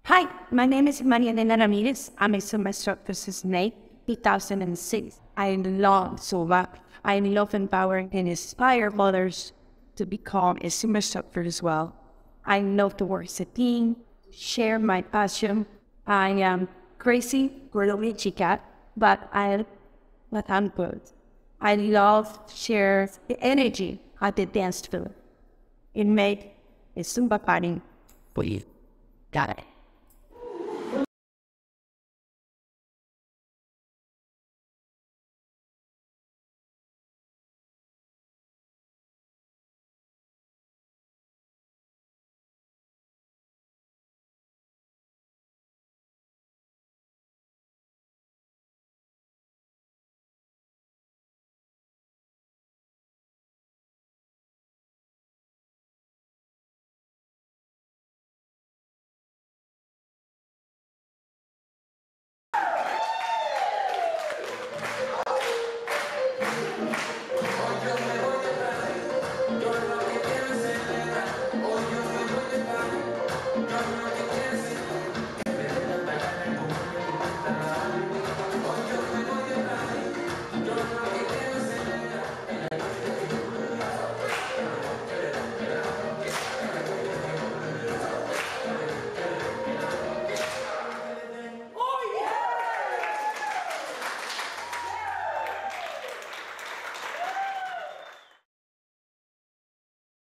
Hi, my name is Maria Elena Ramirez. I'm a Zumba instructor since May 2006. I love Zumba. I love empowering and inspire others to become a Zumba instructor as well. I love to work as a team, share my passion. I am crazy, girly chica, but I'm good. I love to share the energy at the dance floor. It made a Zumba party for you. Got it.